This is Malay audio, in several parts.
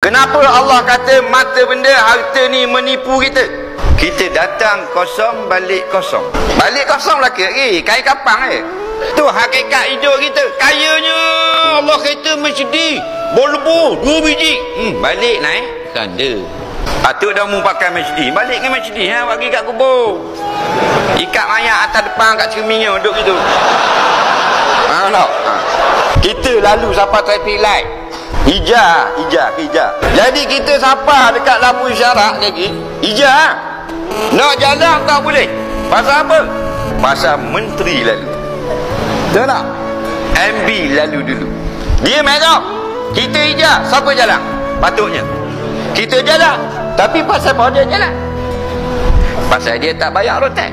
Kenapa Allah kata mata benda harta ni menipu kita? Kita datang kosong, balik kosong. Balik kosong lah ke? Kain kapang tu hakikat hidup kita. Kayanya Allah kata masjid bol-bol 2 biji. Balik naik kanda. Patut dah mu pakai masjid. Balik ke masjid bagi kat kubur. Ikat mayat atas depan kat cerminnya duduk gitu. Tak? Kita lalu sampai traffic light. Hijau. Jadi kita sampai dekat lampu isyarat lagi. Hijau. Nak jalan tak boleh. Pasal apa? Pasal menteri lalu. Betul tak? MB lalu dulu. Dia merah. Kita hijau. Siapa jalan? Patutnya kita jalan. Tapi pasal apa dia jalan? Pasal dia tak bayar rotek.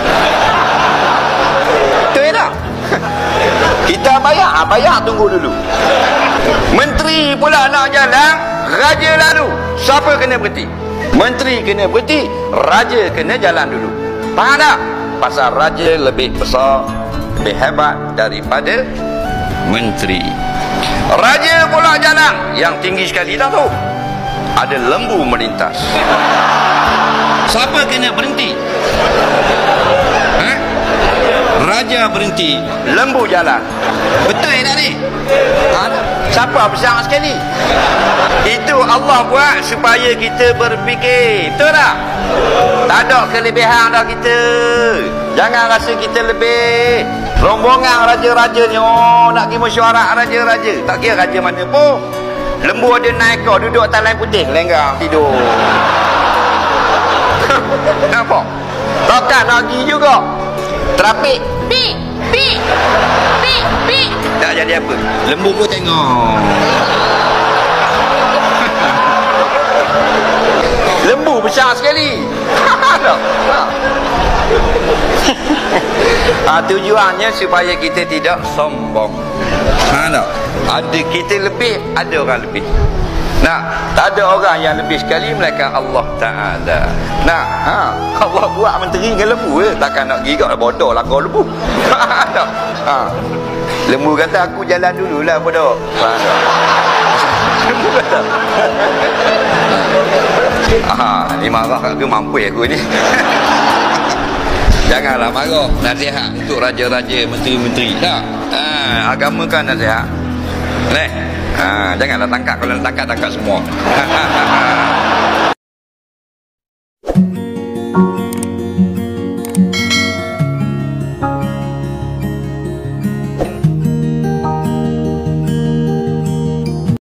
Betul tak? Kita bayar tunggu dulu. Menteri pula nak jalan, raja lalu. Siapa kena berhenti? Menteri kena berhenti, raja kena jalan dulu. Faham tak? Pasal raja lebih besar, lebih hebat daripada menteri. Raja pula jalan, yang tinggi sekali dah tu. Ada lembu melintas. Siapa kena berhenti? Raja berhenti, lembu jalan. Betul tak ni? Siapa besar sekali? Itu Allah buat supaya kita berfikir. Betul tak? Tak ada kelebihan dah kita. Jangan rasa kita lebih. Rombongan raja-raja ni, nak pergi mesyuarat raja-raja. Tak kira raja mana pun. Lembu ada naik kau, duduk atas lain putih, lenggang tidur. Nampak? Takkan nak pergi juga. Trafik pi. Tak jadi apa. Lembu pun tengok. Lembu besar sekali. Tujuannya supaya kita tidak sombong. Ada kita lebih, ada orang lebih. Tak ada orang yang lebih sekali melainkan Allah Ta'ala. Allah buat menteri dengan lembu takkan nak gigak bodoh lah kau lembu. Lembu kata aku jalan dululah bodoh. Lembu kata ni marah kat ke mampu aku ni. Janganlah marah. Nasihat untuk raja-raja, menteri-menteri. Agama kan nasihat. Janganlah tangkap. Kalau nak tangkap semua.